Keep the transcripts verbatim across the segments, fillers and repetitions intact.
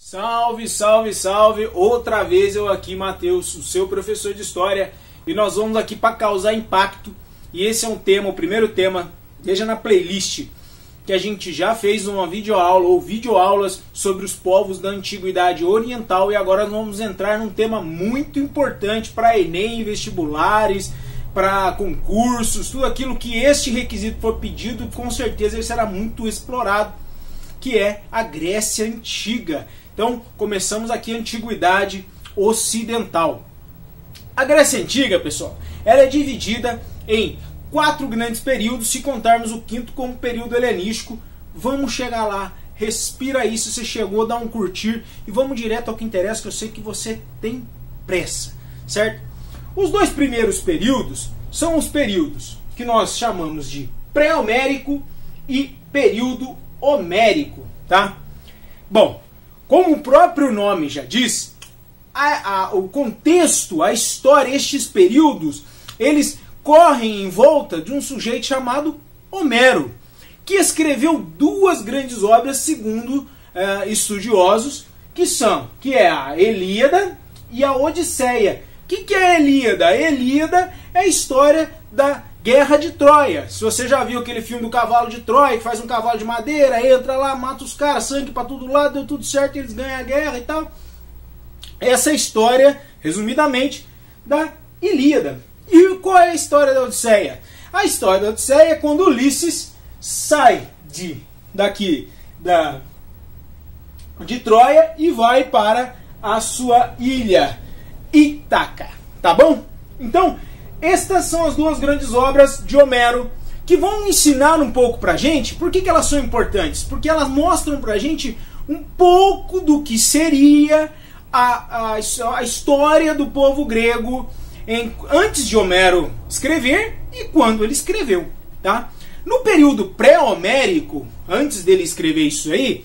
Salve, salve, salve! Outra vez eu aqui, Matheus, o seu professor de História, e nós vamos aqui para causar impacto. E esse é um tema, o primeiro tema, veja na playlist, que a gente já fez uma videoaula ou videoaulas sobre os povos da Antiguidade Oriental, e agora nós vamos entrar num tema muito importante para Enem, vestibulares, para concursos, tudo aquilo que este requisito for pedido, com certeza ele será muito explorado, que é a Grécia Antiga. Então, começamos aqui a Antiguidade Ocidental. A Grécia Antiga, pessoal, ela é dividida em quatro grandes períodos, se contarmos o quinto como período helenístico. Vamos chegar lá, respira aí, se você chegou, dá um curtir e vamos direto ao que interessa, que eu sei que você tem pressa, certo? Os dois primeiros períodos são os períodos que nós chamamos de pré-homérico e período homérico, tá? Bom, como o próprio nome já diz, a, a, o contexto, a história, estes períodos, eles correm em volta de um sujeito chamado Homero, que escreveu duas grandes obras, segundo eh, estudiosos, que são, que é a Ilíada e a Odisseia. O que, que é a Ilíada? A Ilíada é a história da Guerra de Troia. Se você já viu aquele filme do cavalo de Troia, que faz um cavalo de madeira, entra lá, mata os caras, sangue pra todo lado, deu tudo certo, eles ganham a guerra e tal. Essa é a história, resumidamente, da Ilíada. E qual é a história da Odisseia? A história da Odisseia é quando Ulisses sai de, daqui da, de Troia e vai para a sua ilha Ítaca, tá bom? Então, estas são as duas grandes obras de Homero que vão ensinar um pouco pra gente. Por que, que elas são importantes? Porque elas mostram pra gente um pouco do que seria a, a, a história do povo grego em, antes de Homero escrever e quando ele escreveu, tá? No período pré-homérico, antes dele escrever isso aí,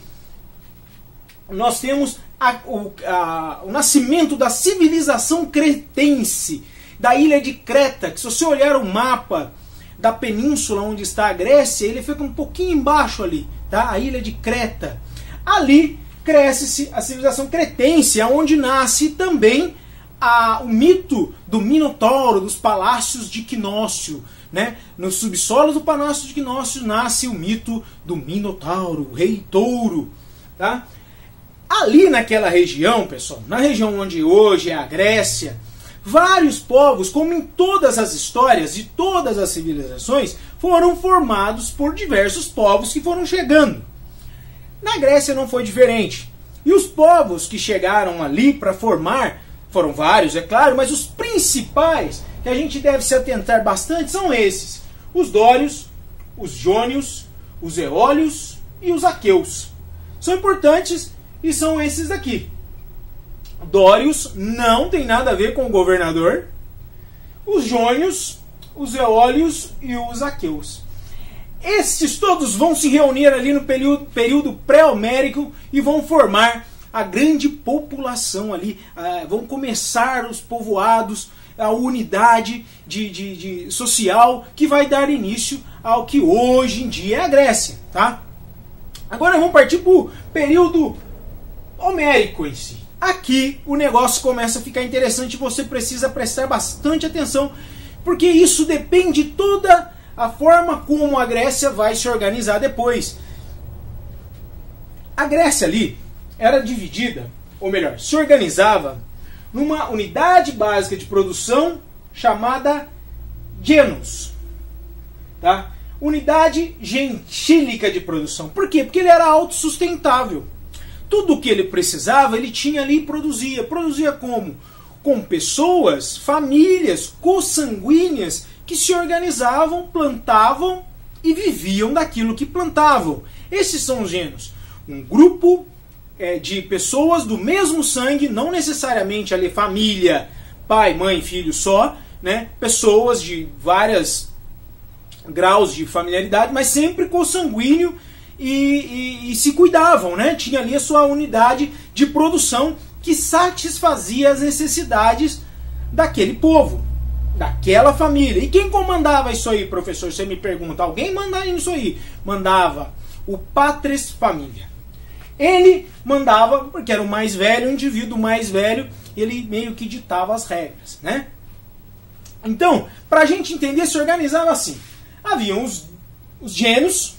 nós temos a, o, a, o nascimento da civilização cretense, da ilha de Creta, que se você olhar o mapa da península onde está a Grécia, ele fica um pouquinho embaixo ali, tá? A ilha de Creta. Ali cresce-se a civilização cretense, onde nasce também a, o mito do Minotauro, dos palácios de Quinócio, né? No subsolo do palácio de Quinócio nasce o mito do Minotauro, o rei touro, tá? Ali naquela região, pessoal, na região onde hoje é a Grécia, vários povos, como em todas as histórias de todas as civilizações, foram formados por diversos povos que foram chegando. Na Grécia não foi diferente. E os povos que chegaram ali para formar, foram vários, é claro, mas os principais que a gente deve se atentar bastante são esses: os dórios, os jônios, os eólios e os aqueus. São importantes e são esses daqui. Dórios não tem nada a ver com o governador, os jônios, os eólios e os aqueus. Estes todos vão se reunir ali no período, período pré-homérico e vão formar a grande população ali, ah, vão começar os povoados, a unidade de, de, de social que vai dar início ao que hoje em dia é a Grécia, tá? Agora vamos partir para o período homérico em si. Aqui o negócio começa a ficar interessante e você precisa prestar bastante atenção, porque isso depende de toda a forma como a Grécia vai se organizar depois. A Grécia ali era dividida, ou melhor, se organizava numa unidade básica de produção chamada genus, tá? Unidade gentílica de produção. Por quê? Porque ele era autossustentável. Tudo o que ele precisava, ele tinha ali e produzia. Produzia como? Com pessoas, famílias, consanguíneas, que se organizavam, plantavam e viviam daquilo que plantavam. Esses são os gêneros. Um grupo é, de pessoas do mesmo sangue, não necessariamente ali família, pai, mãe, filho só, né? Pessoas de vários graus de familiaridade, mas sempre consanguíneo, E, e, e se cuidavam, né? Tinha ali a sua unidade de produção que satisfazia as necessidades daquele povo, daquela família. E quem comandava isso aí, professor? Você me pergunta, alguém mandava isso aí? Mandava o patres familia. Ele mandava, porque era o mais velho, o indivíduo mais velho, ele meio que ditava as regras, né? Então, para a gente entender, se organizava assim. Haviam os, os gênios,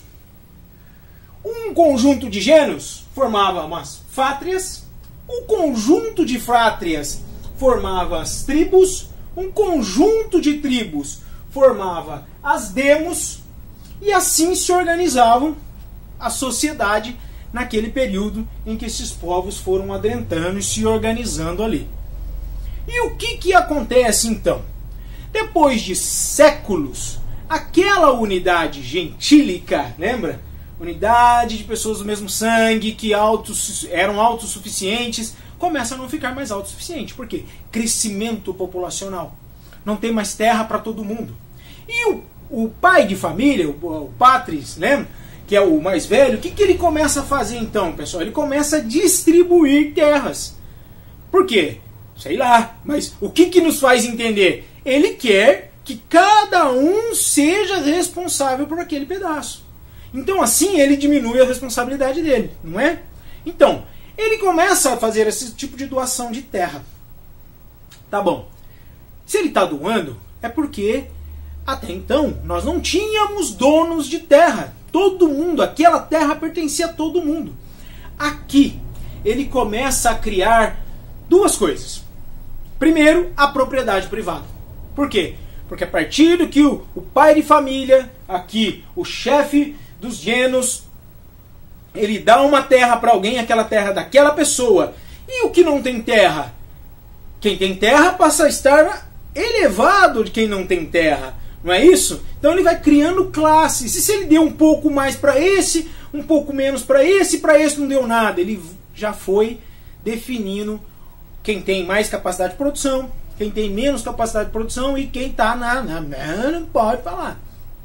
um conjunto de gênios formava umas fátrias, um conjunto de fátrias formava as tribos, um conjunto de tribos formava as demos, e assim se organizavam a sociedade naquele período em que esses povos foram adentrando e se organizando ali. E o que, que acontece então? Depois de séculos, aquela unidade gentílica, lembra? Unidade de pessoas do mesmo sangue, que autos, eram autossuficientes, começa a não ficar mais autossuficiente. Por quê? Crescimento populacional. Não tem mais terra para todo mundo. E o, o pai de família, o, o Patris, lembra? Que é o mais velho, o que, que ele começa a fazer então, pessoal? Ele começa a distribuir terras. Por quê? Sei lá, mas o que, que nos faz entender? Ele quer que cada um seja responsável por aquele pedaço. Então assim ele diminui a responsabilidade dele, não é? Então, ele começa a fazer esse tipo de doação de terra. Tá bom. Se ele está doando, é porque até então nós não tínhamos donos de terra. Todo mundo, aquela terra pertencia a todo mundo. Aqui, ele começa a criar duas coisas. Primeiro, a propriedade privada. Por quê? Porque a partir do que o, o pai de família, aqui, o chefe dos genos, ele dá uma terra para alguém, aquela terra daquela pessoa. E o que não tem terra? Quem tem terra passa a estar elevado de quem não tem terra. Não é isso? Então ele vai criando classes. E se ele deu um pouco mais para esse, um pouco menos para esse, para esse não deu nada. Ele já foi definindo quem tem mais capacidade de produção, quem tem menos capacidade de produção e quem está na, na... Não pode falar.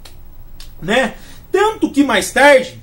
Né? Tanto que mais tarde,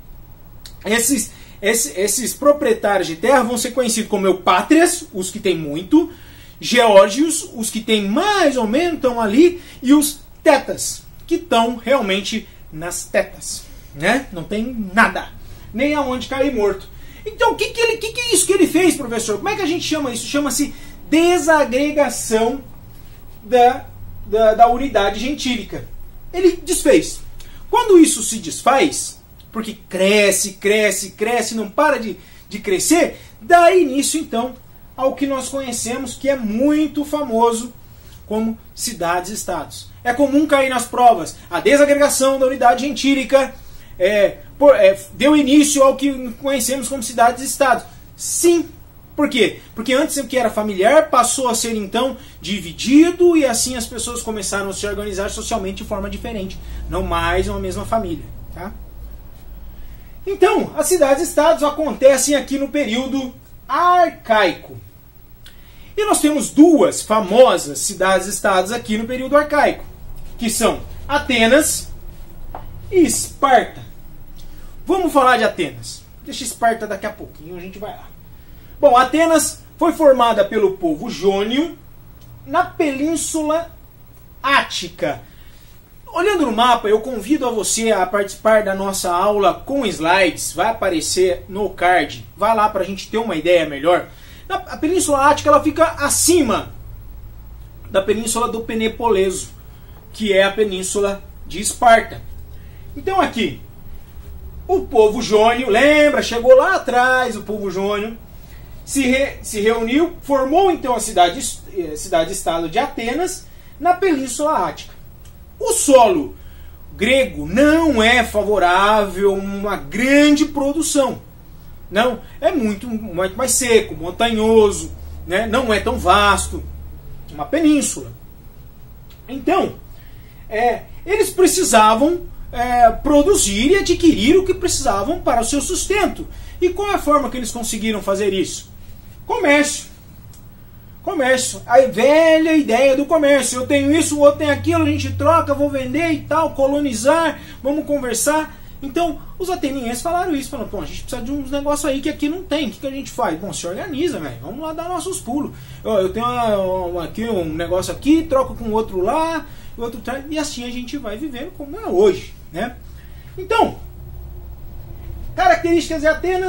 esses, esses, esses proprietários de terra vão ser conhecidos como eupátrias, os que têm muito, geórgios, os que têm mais ou menos, estão ali, e os tetas, que estão realmente nas tetas, né? Não tem nada, nem aonde cair morto. Então, o que, que, ele, que, que é isso que ele fez, professor? Como é que a gente chama isso? Chama-se desagregação da, da, da unidade gentílica. Ele desfez. Quando isso se desfaz, porque cresce, cresce, cresce, não para de, de crescer, dá início, então, ao que nós conhecemos, que é muito famoso como cidades-estados. É comum cair nas provas. A desagregação da unidade gentílica é, por, é, deu início ao que conhecemos como cidades-estados. Sim. Por quê? Porque antes o que era familiar passou a ser então dividido e assim as pessoas começaram a se organizar socialmente de forma diferente. Não mais uma mesma família. Tá? Então, as cidades-estados acontecem aqui no período arcaico. E nós temos duas famosas cidades-estados aqui no período arcaico, que são Atenas e Esparta. Vamos falar de Atenas. Deixa Esparta daqui a pouquinho, a gente vai lá. Bom, Atenas foi formada pelo povo jônio na Península Ática. Olhando no mapa, eu convido a você a participar da nossa aula com slides. Vai aparecer no card. Vai lá para a gente ter uma ideia melhor. A Península Ática ela fica acima da Península do Penepoleso, que é a Península de Esparta. Então aqui, o povo jônio, lembra, chegou lá atrás, o povo jônio se, re, se reuniu, formou então a cidade-estado cidade de Atenas na Península Ática. O solo grego não é favorável a uma grande produção. Não, é muito, muito mais seco, montanhoso, né? Não é tão vasto, uma península. Então, é, eles precisavam é, produzir e adquirir o que precisavam para o seu sustento. E qual é a forma que eles conseguiram fazer isso? Comércio. Comércio. A velha ideia do comércio. Eu tenho isso, o outro tem aquilo, a gente troca, vou vender e tal, colonizar, vamos conversar. Então, os atenienses falaram isso, falaram, pô, a gente precisa de uns negócios aí que aqui não tem, o que, que a gente faz? Bom, se organiza, velho, vamos lá dar nossos pulos. Eu, eu tenho uma, uma, aqui um negócio aqui, troco com outro lá, outro traz, e assim a gente vai vivendo como é hoje, né? Então, características de Atenas,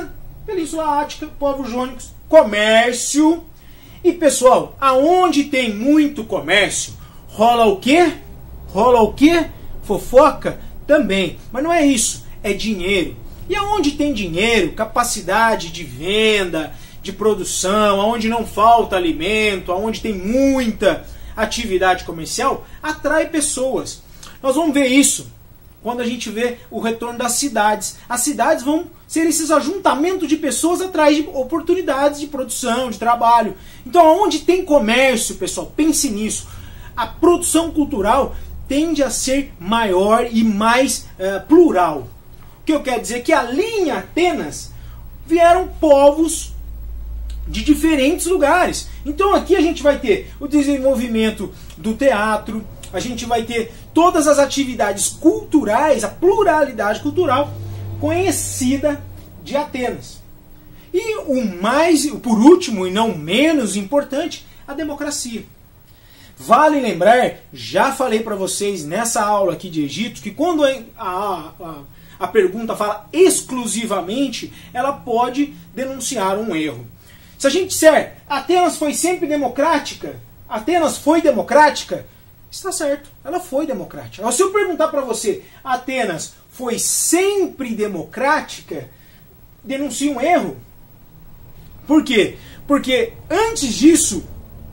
Península Ática, povos jônicos, comércio. E pessoal, aonde tem muito comércio, rola o quê? Rola o quê? Fofoca? Também. Mas não é isso, é dinheiro. E aonde tem dinheiro, capacidade de venda, de produção, aonde não falta alimento, aonde tem muita atividade comercial, atrai pessoas. Nós vamos ver isso quando a gente vê o retorno das cidades. As cidades vão ser esses ajuntamentos de pessoas atrás de oportunidades de produção, de trabalho. Então, onde tem comércio, pessoal, pense nisso. A produção cultural tende a ser maior e mais uh, plural. O que eu quero dizer é que ali em Atenas vieram povos de diferentes lugares. Então aqui a gente vai ter o desenvolvimento do teatro, a gente vai ter todas as atividades culturais, a pluralidade cultural conhecida de Atenas. E o mais, por último e não menos importante, a democracia. Vale lembrar, já falei para vocês nessa aula aqui de Egito, que quando a, a, a, a pergunta fala exclusivamente, ela pode denunciar um erro. Se a gente disser, Atenas foi sempre democrática, Atenas foi democrática, está certo, ela foi democrática. Mas se eu perguntar para você, Atenas foi sempre democrática, denuncia um erro. Por quê? Porque antes disso,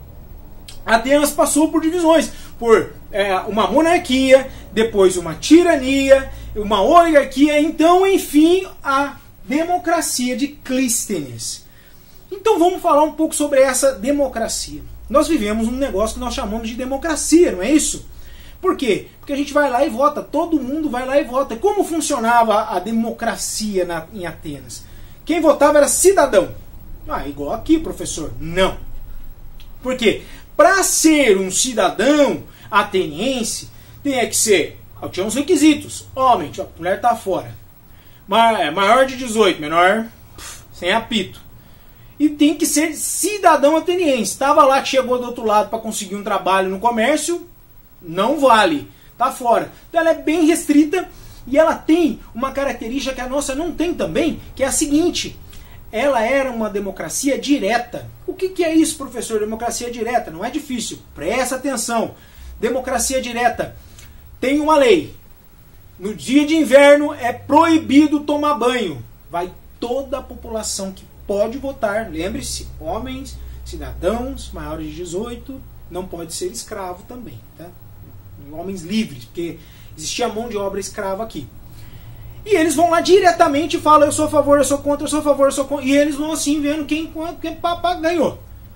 Atenas passou por divisões, por é, uma monarquia, depois uma tirania, uma oligarquia, então, enfim, a democracia de Clístenes. Então vamos falar um pouco sobre essa democracia. Nós vivemos um negócio que nós chamamos de democracia, não é isso? Por quê? Porque a gente vai lá e vota, todo mundo vai lá e vota. Como funcionava a democracia na, em Atenas? Quem votava era cidadão. Ah, igual aqui, professor. Não. Por quê? Para ser um cidadão ateniense, tinha que ser, tinha uns requisitos. Homem, a mulher está fora. Maior de dezoito, menor, sem apito. E tem que ser cidadão ateniense. Estava lá, que chegou do outro lado para conseguir um trabalho no comércio, não vale. Está fora. Então ela é bem restrita e ela tem uma característica que a nossa não tem também, que é a seguinte. Ela era uma democracia direta. O que, que é isso, professor? Democracia direta? Não é difícil. Presta atenção. Democracia direta. Tem uma lei. No dia de inverno é proibido tomar banho. Vai toda a população que pode votar. Lembre-se, homens, cidadãos maiores de dezoito, não pode ser escravo também. Tá? Homens livres, porque existia mão de obra escrava aqui. E eles vão lá diretamente e falam, eu sou a favor, eu sou contra, eu sou a favor, eu sou contra. E eles vão assim vendo quem, quem papá ganhou.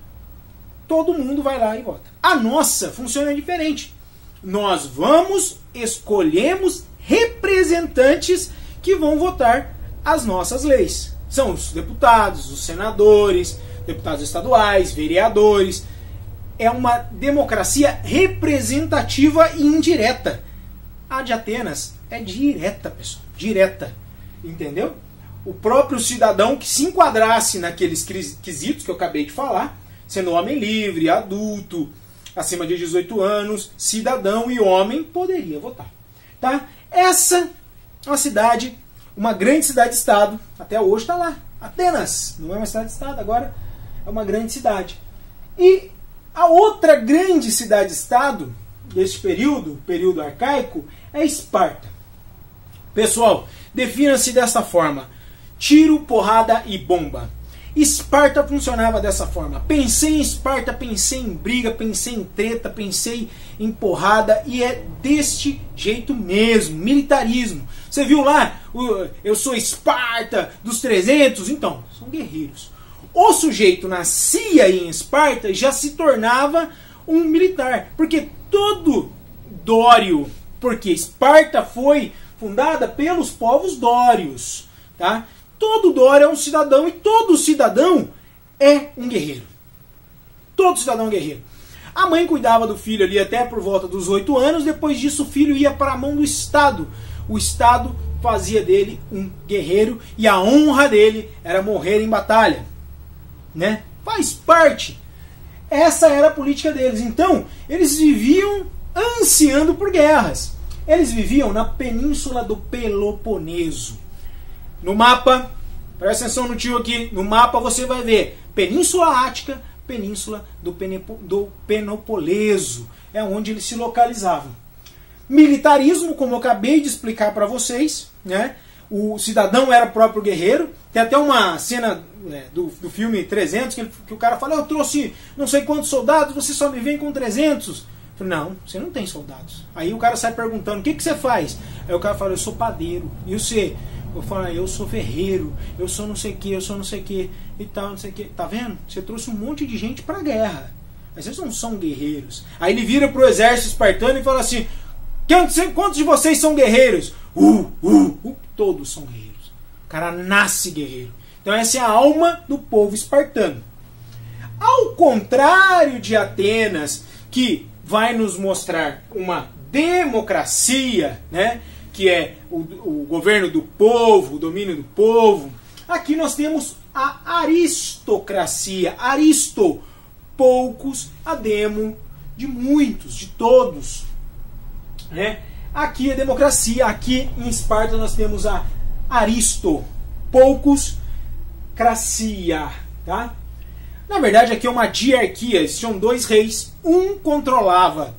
Todo mundo vai lá e vota. A nossa funciona diferente. Nós vamos, escolhemos representantes que vão votar as nossas leis. São os deputados, os senadores, deputados estaduais, vereadores. É uma democracia representativa e indireta. A de Atenas é direta, pessoal. Direta. Entendeu? O próprio cidadão que se enquadrasse naqueles quesitos que eu acabei de falar, sendo homem livre, adulto, acima de dezoito anos, cidadão e homem, poderia votar. Tá? Essa é uma cidade, uma grande cidade-estado, até hoje está lá. Atenas, não é uma cidade-estado, agora é uma grande cidade. E a outra grande cidade-estado deste período, período arcaico, é Esparta. Pessoal, defina-se dessa forma: tiro, porrada e bomba. Esparta funcionava dessa forma. Pensei em Esparta, pensei em briga, pensei em treta, pensei em porrada, e é deste jeito mesmo, militarismo. Você viu lá, eu sou Esparta dos trezentos? Então, são guerreiros. O sujeito nascia em Esparta e já se tornava um militar, porque todo dório, porque Esparta foi fundada pelos povos dórios, tá? Todo dório é um cidadão e todo cidadão é um guerreiro. Todo cidadão é um guerreiro. A mãe cuidava do filho ali até por volta dos oito anos, depois disso o filho ia para a mão do Estado. O Estado fazia dele um guerreiro e a honra dele era morrer em batalha. Né? Faz parte. Essa era a política deles. Então, eles viviam ansiando por guerras. Eles viviam na península do Peloponeso. No mapa, Presta atenção no tio aqui. No mapa você vai ver Península Ática, Península do, Penepo, do Peloponeso. É onde eles se localizavam. Militarismo, como eu acabei de explicar para vocês, né? O cidadão era o próprio guerreiro. Tem até uma cena é, do, do filme trezentos que, ele, que o cara fala: eu trouxe não sei quantos soldados, você só me vem com trezentos. Eu falei: não, você não tem soldados. Aí o cara sai perguntando: o que, que você faz? Aí o cara fala: eu sou padeiro. E você? Eu falo: eu sou ferreiro, eu sou não sei o que, eu sou não sei o que e tal, não sei o que. Tá vendo? Você trouxe um monte de gente pra guerra, mas vocês não são guerreiros. Aí ele vira pro exército espartano e fala assim: quantos de vocês são guerreiros? Uh, uh, uh, todos são guerreiros. O cara nasce guerreiro. Então essa é a alma do povo espartano. Ao contrário de Atenas, que vai nos mostrar uma democracia, né? Que é o, o governo do povo, o domínio do povo. Aqui nós temos a aristocracia. Aristo, poucos, a demo, de muitos, de todos. Né? Aqui é democracia. Aqui em Esparta nós temos a aristo, poucos, cracia. Tá? Na verdade aqui é uma diarquia. Existiam dois reis. Um controlava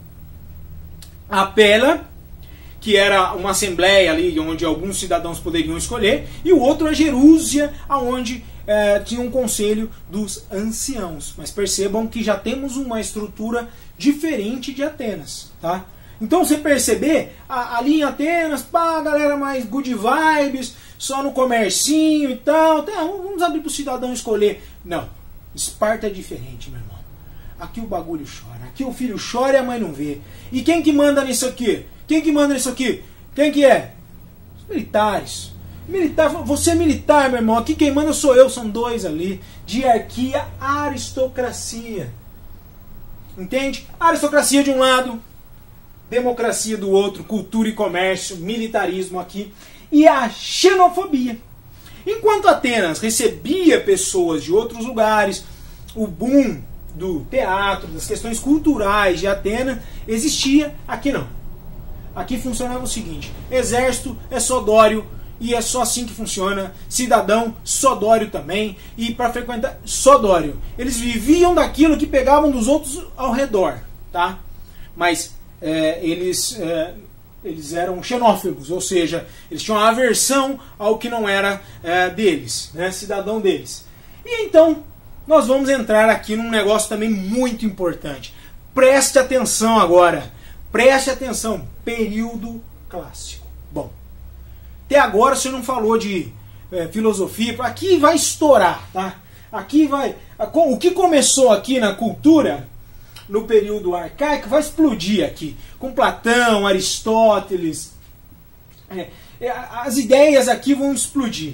a Pela, que era uma assembleia ali onde alguns cidadãos poderiam escolher, e o outro a Jerúsia, onde é, tinha um conselho dos anciãos. Mas percebam que já temos uma estrutura diferente de Atenas. Tá? Então você perceber, a, ali em Atenas, pá, galera mais good vibes, só no comercinho e tal, tá, vamos abrir para o cidadão escolher. Não, Esparta é diferente, meu irmão. Aqui o bagulho chora, aqui o filho chora e a mãe não vê. E quem que manda nisso aqui? Quem que manda nisso aqui? Quem que é? Os militares. Militar, você é militar, meu irmão. Aqui quem manda sou eu, são dois ali. Diarquia, aristocracia. Entende? Aristocracia de um lado, democracia do outro, cultura e comércio, militarismo aqui. E a xenofobia. Enquanto Atenas recebia pessoas de outros lugares, o boom do teatro, das questões culturais de Atenas existia, aqui não. Aqui funcionava o seguinte: exército é sodório e é só assim que funciona. Cidadão, sodório também. E para frequentar, sodório. Eles viviam daquilo que pegavam dos outros ao redor. Tá? Mas é, eles, é, eles eram xenófobos, ou seja, eles tinham aversão ao que não era é, deles, né, cidadão deles. E então, nós vamos entrar aqui num negócio também muito importante. Preste atenção agora. Preste atenção. Período clássico. Bom, até agora você não falou de é, filosofia. Aqui vai estourar, tá? Aqui vai... O que começou aqui na cultura, no período arcaico, vai explodir aqui. Com Platão, Aristóteles. É, é, as ideias aqui vão explodir.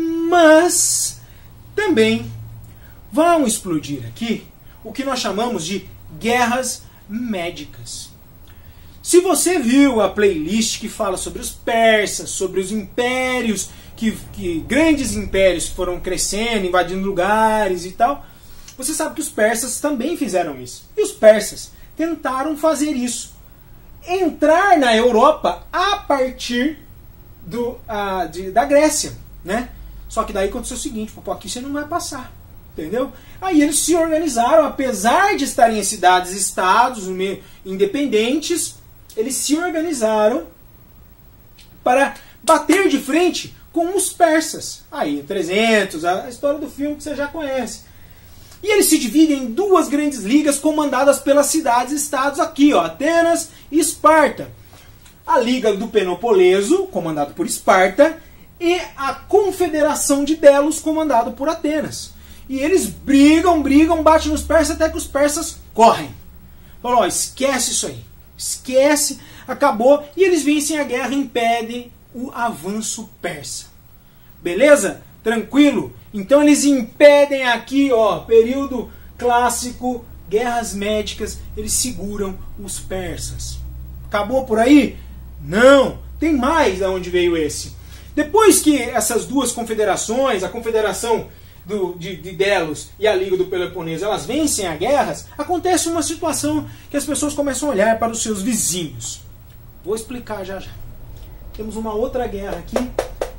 Mas também vão explodir aqui o que nós chamamos de guerras médicas. Se você viu a playlist que fala sobre os persas, sobre os impérios, que, que grandes impérios que foram crescendo, invadindo lugares e tal, você sabe que os persas também fizeram isso. E os persas tentaram fazer isso. Entrar na Europa a partir do, a, de, da Grécia, né? Só que daí aconteceu o seguinte: pô, aqui você não vai passar. Entendeu? Aí eles se organizaram, apesar de estarem em cidades e estados independentes, eles se organizaram para bater de frente com os persas. Aí, trezentos, a história do filme que você já conhece. E eles se dividem em duas grandes ligas comandadas pelas cidades e estados aqui, ó, Atenas e Esparta. A Liga do Peloponeso, comandado por Esparta, e a Confederação de Delos, comandado por Atenas. E eles brigam, brigam, batem nos persas até que os persas correm. Falam: ó, esquece isso aí. Esquece, acabou. E eles vencem a guerra e impedem o avanço persa. Beleza? Tranquilo? Então eles impedem aqui, ó, período clássico, guerras médicas, eles seguram os persas. Acabou por aí? Não. Tem mais de onde veio esse. Depois que essas duas confederações, a confederação Do, de, de Delos e a Liga do Peloponeso, elas vencem as guerras, acontece uma situação que as pessoas começam a olhar para os seus vizinhos. Vou explicar já já. Temos uma outra guerra aqui,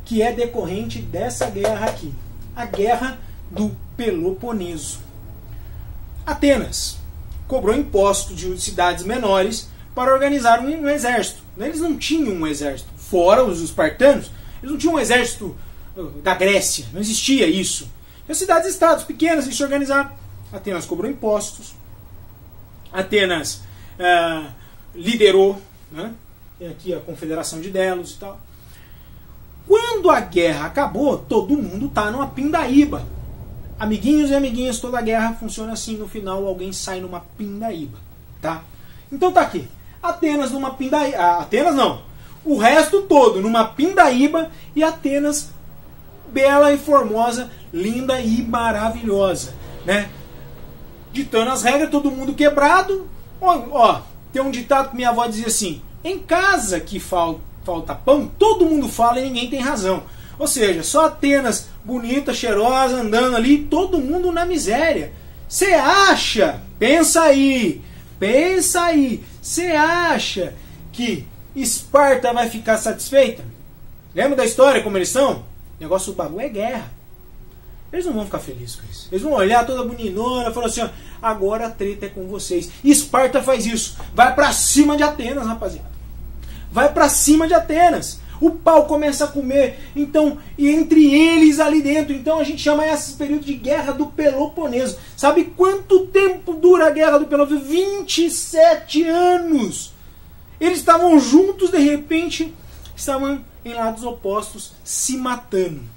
que é decorrente dessa guerra aqui, a Guerra do Peloponeso. Atenas cobrou imposto de cidades menores para organizar um, um exército. Eles não tinham um exército, fora os espartanos, eles não tinham um exército da Grécia, não existia isso. As cidades-estados pequenas, eles se organizaram. Atenas cobrou impostos, Atenas uh, liderou, né? Tem aqui a Confederação de Delos e tal. Quando a guerra acabou, todo mundo tá numa pindaíba. Amiguinhos e amiguinhas, toda guerra funciona assim, no final alguém sai numa pindaíba, tá? Então tá aqui, Atenas numa pindaíba, ah, Atenas não, o resto todo numa pindaíba e Atenas bela e formosa, linda e maravilhosa, né? Ditando as regras, todo mundo quebrado. Ó, ó, tem um ditado que minha avó dizia assim: em casa que fal, falta pão, todo mundo fala e ninguém tem razão. Ou seja, só Atenas bonita, cheirosa, andando ali, todo mundo na miséria. Você acha, pensa aí, pensa aí, você acha que Esparta vai ficar satisfeita? Lembra da história como eles são? O negócio do bagulho é guerra. Eles não vão ficar felizes com isso. Eles vão olhar toda boninona e falar assim, ó, agora a treta é com vocês. E Esparta faz isso. Vai pra cima de Atenas, rapaziada. Vai pra cima de Atenas. O pau começa a comer. Então, e entre eles ali dentro. Então a gente chama esse período de Guerra do Peloponeso. Sabe quanto tempo dura a Guerra do Peloponeso? vinte e sete anos. Eles estavam juntos, de repente, estavam em lados opostos, se matando.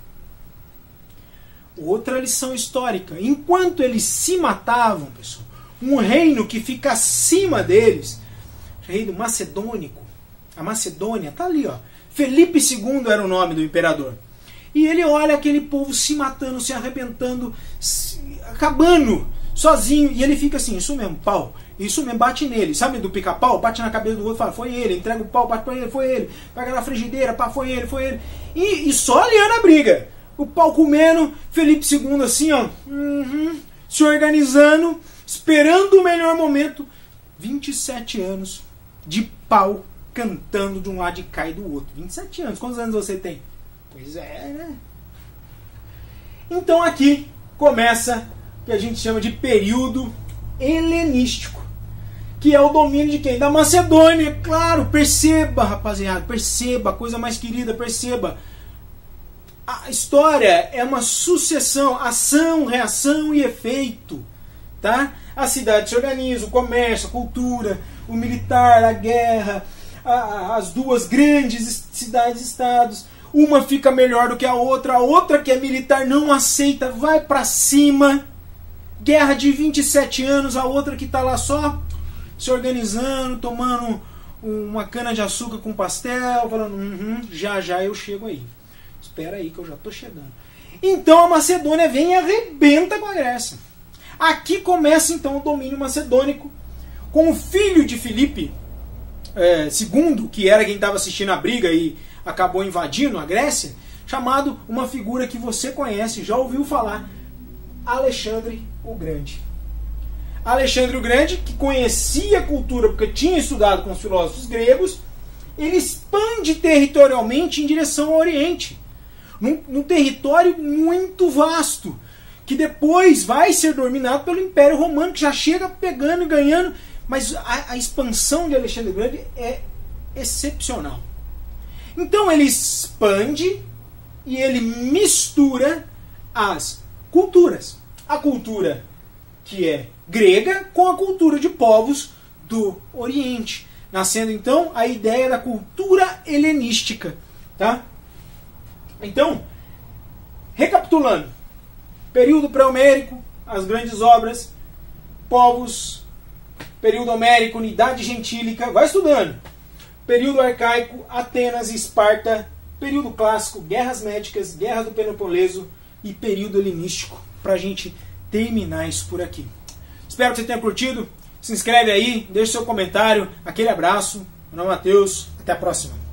Outra lição histórica. Enquanto eles se matavam, pessoal, um reino que fica acima deles, o reino macedônico, a Macedônia, tá ali, ó. Felipe segundo era o nome do imperador. E ele olha aquele povo se matando, se arrebentando, se, acabando, sozinho. E ele fica assim, isso mesmo, pau. Isso mesmo, bate nele. Sabe do pica-pau? Bate na cabeça do outro, fala, foi ele. Entrega o pau, bate pra ele, foi ele. Pega na frigideira, pá, foi ele, foi ele. E, e só aliando a briga. O pau comendo, Felipe segundo assim, ó, uhum, se organizando, esperando o melhor momento. vinte e sete anos de pau cantando de um lado e cai do outro. vinte e sete anos. Quantos anos você tem? Pois é, né? Então aqui começa o que a gente chama de período helenístico, que é o domínio de quem? Da Macedônia. Claro, perceba, rapaziada, perceba, a coisa mais querida, perceba. A história é uma sucessão, ação, reação e efeito, tá? A cidade se organiza, o comércio, a cultura, o militar, a guerra, a, as duas grandes cidades-estados, uma fica melhor do que a outra, a outra que é militar não aceita, vai pra cima, guerra de vinte e sete anos, a outra que tá lá só se organizando, tomando uma cana de açúcar com pastel, falando, uhum, já já eu chego aí. Espera aí que eu já estou chegando. Então a Macedônia vem e arrebenta com a Grécia. Aqui começa então o domínio macedônico, com o filho de Filipe é, segundo, que era quem estava assistindo a briga e acabou invadindo a Grécia, chamado uma figura que você conhece, já ouviu falar, Alexandre o Grande. Alexandre o Grande, que conhecia a cultura porque tinha estudado com os filósofos gregos, ele expande territorialmente em direção ao Oriente. Num, num território muito vasto, que depois vai ser dominado pelo Império Romano, que já chega pegando e ganhando, mas a, a expansão de Alexandre o Grande é excepcional. Então ele expande e ele mistura as culturas. A cultura que é grega com a cultura de povos do Oriente, nascendo então a ideia da cultura helenística, tá? Então, recapitulando, período pré-homérico, as grandes obras, povos, período homérico, unidade gentílica, vai estudando. Período arcaico, Atenas e Esparta, período clássico, guerras médicas, guerra do Peloponeso e período helenístico, para a gente terminar isso por aqui. Espero que você tenha curtido, se inscreve aí, deixe seu comentário, aquele abraço, meu nome é Matheus, até a próxima.